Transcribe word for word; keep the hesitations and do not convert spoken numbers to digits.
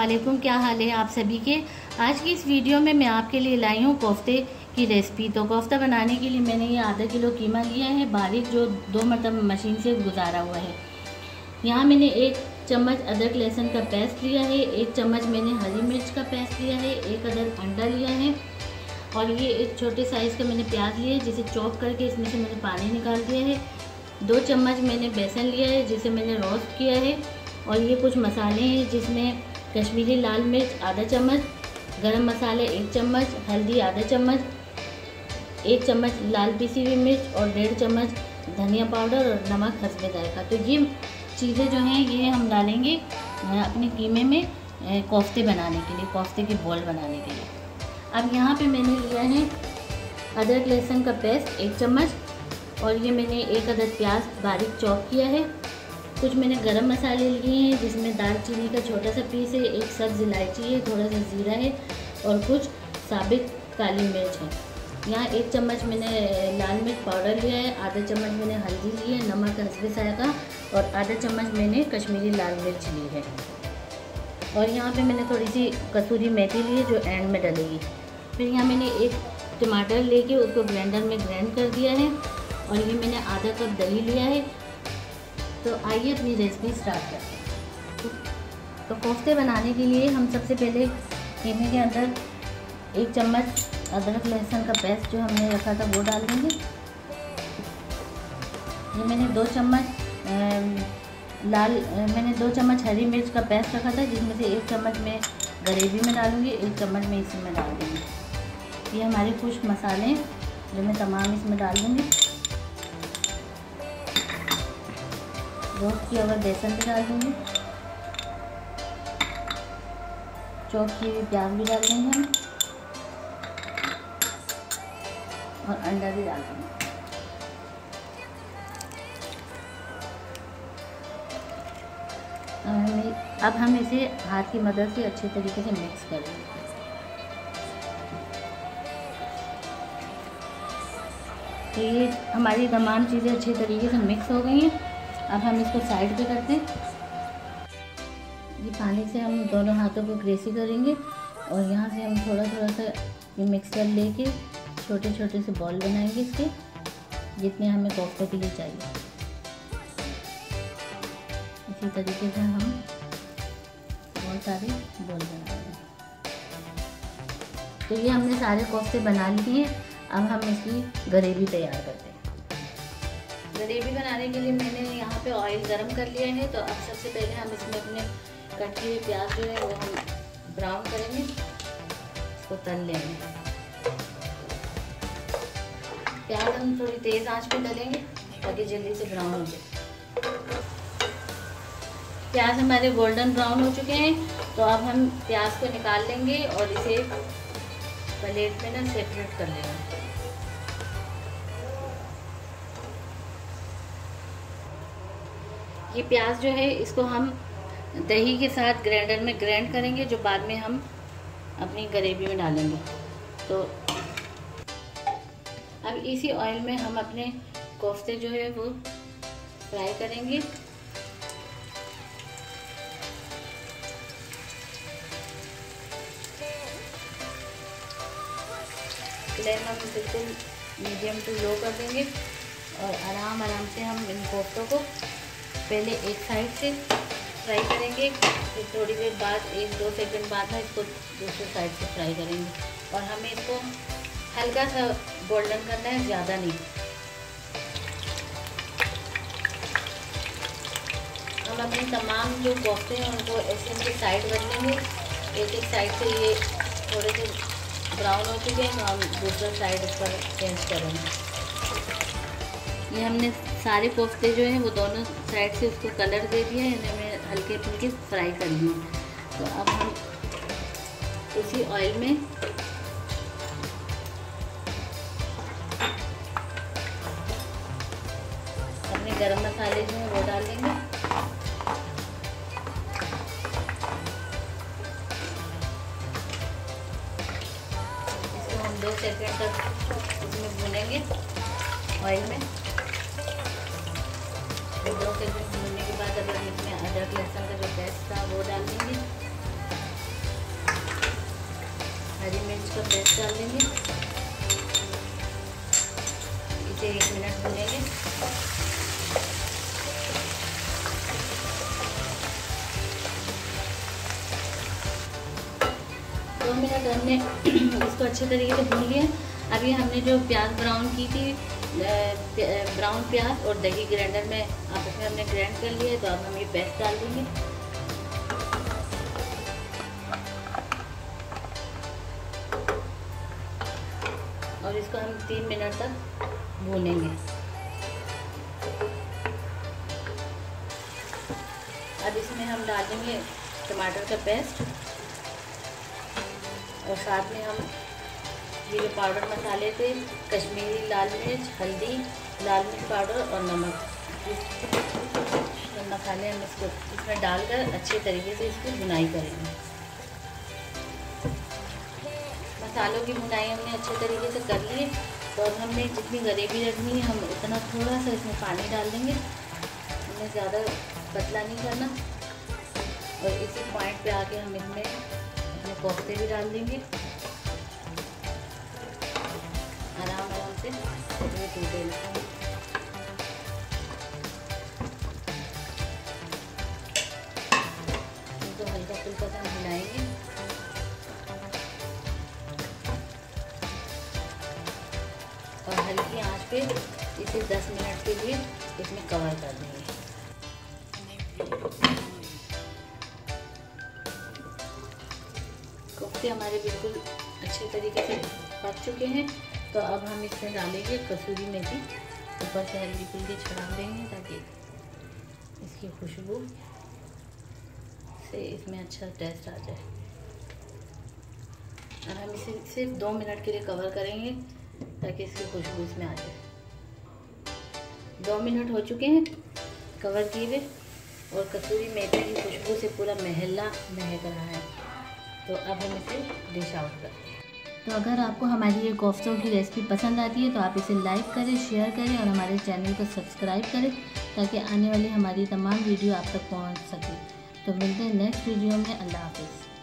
वालेकुम, क्या हाल है आप सभी के। आज की इस वीडियो में मैं आपके लिए लाई हूँ कोफ्ते की रेसिपी। तो कोफ्ता बनाने के लिए मैंने ये आधा किलो कीमा लिया है बारीक, जो दो मरतबा मशीन से गुजारा हुआ है। यहाँ मैंने एक चम्मच अदरक लहसुन का पेस्ट लिया है, एक चम्मच मैंने हरी मिर्च का पेस्ट लिया है, एक अदर अंडा लिया है और ये एक छोटे साइज़ का मैंने प्याज लिया है जिसे चॉप करके इसमें से मैंने पानी निकाल दिया है। दो चम्मच मैंने बेसन लिया है जिसे मैंने रोस्ट किया है। और ये कुछ मसाले हैं जिसमें कश्मीरी लाल मिर्च आधा चम्मच, गरम मसाले एक चम्मच, हल्दी आधा चम्मच, एक चम्मच लाल पिसी हुई मिर्च और डेढ़ चम्मच धनिया पाउडर और नमक हस्बे जायका। तो ये चीज़ें जो हैं ये हम डालेंगे अपने कीमे में कोफ्ते बनाने के लिए, कोफ्ते की बॉल बनाने के लिए। अब यहाँ पे मैंने लिया है अदरक लहसुन का पेस्ट एक चम्मच और ये मैंने एक अदद प्याज बारीक चॉप किया है। कुछ मैंने गरम मसाले लिए हैं जिसमें दालचीनी का छोटा सा पीस है, एक सब्ज़ इलायची है, थोड़ा सा ज़ीरा है और कुछ साबित काली मिर्च है। यहाँ एक चम्मच मैंने लाल मिर्च पाउडर लिया है, आधा चम्मच मैंने हल्दी ली है, नमक हस्बे जायका और आधा चम्मच मैंने कश्मीरी लाल मिर्च ली है। और यहाँ पे मैंने थोड़ी सी कसूरी मेथी ली है जो एंड में डलेगी। फिर यहाँ मैंने एक टमाटर लेके उसको ब्लेंडर में ग्राइंड कर दिया है और ये मैंने आधा कप दही लिया है। तो आइए अपनी रेसिपी स्टार्ट करते हैं। तो कोफ्ते बनाने के लिए हम सबसे पहले कीमे के अंदर एक चम्मच अदरक लहसुन का पेस्ट जो हमने रखा था वो डाल देंगे। ये मैंने दो चम्मच लाल मैंने दो चम्मच हरी मिर्च का पेस्ट रखा था जिसमें से एक चम्मच मैं ग्रेवी में डालूँगी, एक चम्मच मैं इसी में डाल दूँगी। ये हमारे खुश्क मसाले जो मैं तमाम इसमें डाल दूँगी। रोस्ट किया हुआ बेसन भी डाल दूँगी, चॉप की हुई प्याज भी डाल देंगे हम और अंडा भी डाल देंगे। अब हम इसे हाथ की मदद से अच्छे तरीके से मिक्स करेंगे। तो ये हमारी तमाम चीज़ें अच्छे तरीके से मिक्स हो गई हैं। अब हम इसको साइड पे करते हैं। ये पानी से हम दोनों हाथों को ग्रेसी करेंगे और यहाँ से हम थोड़ा थोड़ा सा ये मिक्सचर लेके छोटे छोटे से बॉल बनाएंगे इसके, जितने हमें कोफ्ते के लिए चाहिए। इसी तरीके से हम बहुत सारे बॉल बनाएंगे। तो ये हमने सारे कोफ्ते बना लिए हैं। अब हम इसकी ग्रेवी तैयार करते हैं। ग्रेवी बनाने के लिए मैंने यहाँ पे ऑयल गरम कर लिया है। तो अब सबसे पहले हम इसमें अपने कट किए प्याज जो है वो हम ब्राउन करेंगे, इसको तल लेंगे। प्याज हम थोड़ी तेज़ आंच पे तलेंगे ताकि जल्दी से ब्राउन हो जाए। प्याज हमारे गोल्डन ब्राउन हो चुके हैं। तो अब हम प्याज को निकाल लेंगे और इसे प्लेट में ना सेपरेट कर लेंगे। ये प्याज जो है इसको हम दही के साथ ग्राइंडर में ग्राइंड करेंगे, जो बाद में हम अपनी ग्रेवी में डालेंगे। तो अब इसी ऑयल में हम अपने कोफ्ते जो है वो फ्राई करेंगे। फ्लेम हम बिल्कुल मीडियम टू लो कर देंगे और आराम आराम से हम इन कोफ्तों को पहले एक साइड से फ्राई करेंगे, फिर थोड़ी देर बाद एक दो सेकंड बाद है इसको दूसरे साइड से फ्राई करेंगे। और हमें इसको हल्का सा गोल्डन करना है, ज़्यादा नहीं। हम अपने तमाम जो कोफ्ते हैं उनको ऐसे इनके साइड बदलेंगे। एक एक साइड से ये थोड़े से ब्राउन हो चुके हैं तो हम दूसरा साइड इस पर चेंज करेंगे। ये हमने सारे कोफ्ते जो हैं वो दोनों साइड से उसको कलर दे दिया है, इन्हें हल्के फुल्के फ्राई कर लिए। तो अब हम उसी ऑयल में अपने गरम मसाले जो हैं वो डाल देंगे। इसको हम दो सेकंड तक इसमें भूनेंगे ऑयल में। दो सेकंड भूनने के बाद अगर इसमें अदरक लहसुन का जो पेस्ट था वो डाल देंगे। इसका पेस्ट डाल देंगे। इसे एक मिनट भूनेंगे। दो मिनट हमने इसको अच्छे तरीके से भून लिया। अभी हमने जो प्याज ब्राउन की थी, ब्राउन प्याज और दही ग्राइंडर में आपस में हमने ग्राइंड कर लिया है, तो अब हम ये पेस्ट डाल देंगे। और इसको हम तीन मिनट तक भूनेंगे। अब इसमें हम डालेंगे टमाटर का पेस्ट और साथ में हम ये जो पाउडर मसाले थे, कश्मीरी लाल मिर्च, हल्दी, लाल मिर्च पाउडर और नमक, तो मसाले हम इसको इसमें डालकर अच्छे तरीके से इसकी भुनाई करेंगे। मसालों की भुनाई हमने अच्छे तरीके से कर ली। तो अब हमने जितनी ग्रेवी रखनी है हम उतना थोड़ा सा इसमें पानी डाल देंगे, हमें ज़्यादा पतला नहीं करना। और इसी पॉइंट पे आके हम इसमें अपने कोफ्ते भी डाल देंगे, आराम आराम से ये टूटे। इनको हल्का फुल्का सा हिलाएंगे और हल्की आंच पे इसे दस मिनट के लिए इसमें कवर कर देंगे। कोफ्ते हमारे बिल्कुल अच्छे तरीके से पक चुके हैं। तो अब हम इसमें डालेंगे कसूरी मेथी, ऊपर से हल्की फुल्की छिड़क देंगे ताकि इसकी खुशबू से इसमें अच्छा टेस्ट आ जाए। और हम इसे सिर्फ दो मिनट के लिए कवर करेंगे ताकि इसकी खुशबू इसमें आ जाए। दो मिनट हो चुके हैं कवर किए हुए और कसूरी मेथी की खुशबू से पूरा महल्ला महक रहा है। तो अब हम इसे डिश आउट करते हैं। तो अगर आपको हमारी ये कोफ्तों की रेसिपी पसंद आती है तो आप इसे लाइक करें, शेयर करें और हमारे चैनल को सब्सक्राइब करें ताकि आने वाली हमारी तमाम वीडियो आप तक पहुंच सके। तो मिलते हैं नेक्स्ट वीडियो में। अल्लाह हाफिज़।